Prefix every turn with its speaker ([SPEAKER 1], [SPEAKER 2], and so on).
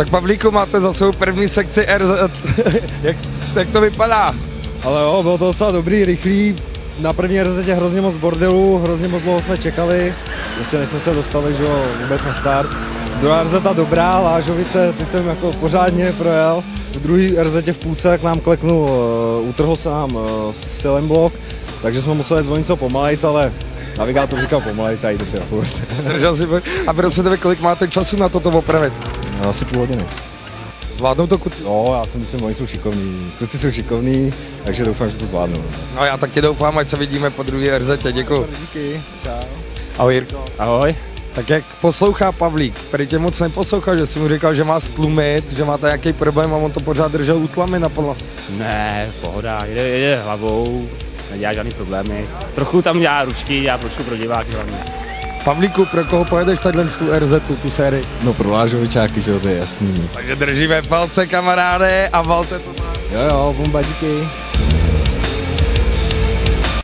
[SPEAKER 1] Tak Pavlíku, máte za svou první sekci RZ, jak to vypadá?
[SPEAKER 2] Ale jo, bylo to docela dobrý, rychlý. Na první RZ hrozně moc bordelu, hrozně moc dlouho jsme čekali, prostě než jsme se dostali, že jo, vůbec na start. Druhá RZ dobrá, Lážovice, ty jsem jako pořádně projel. V druhý RZ v půlce k nám kleknul, utrhl se nám silenblok, takže jsme museli zvonit co pomalejc, ale navigátor říkal pomalejc a jít dobře furt.
[SPEAKER 1] A prosím tebe, kolik máte času na toto opravit?
[SPEAKER 2] Asi půl hodiny.
[SPEAKER 1] Zvládnou to kluci?
[SPEAKER 2] No, já si myslím, oni jsou šikovní, kluci jsou šikovní, takže doufám, že to zvládnou.
[SPEAKER 1] No já taky doufám, ať se vidíme po druhé RZ, děkuji.
[SPEAKER 2] Díky, čau.
[SPEAKER 1] Ahoj Jirko.
[SPEAKER 3] Ahoj.
[SPEAKER 1] Tak jak poslouchá Pavlík, prý tě moc neposlouchal, že jsi mu říkal, že má stlumit, že máte nějaký problém a on to pořád držel u tlamy naplno.
[SPEAKER 3] Ne, pohoda, jede hlavou, nedělá žádný problémy. Trochu tam dělá ručky, dělá trošku pro diváky hlavně.
[SPEAKER 1] Pavlíku, pro koho pojedeš tadyhle tu RZ, tu sérii?
[SPEAKER 2] No pro Lážovičáky, že jo, to je jasný.
[SPEAKER 1] Takže držíme palce, kamaráde, a valte to tam.
[SPEAKER 2] Jo, bomba, díky.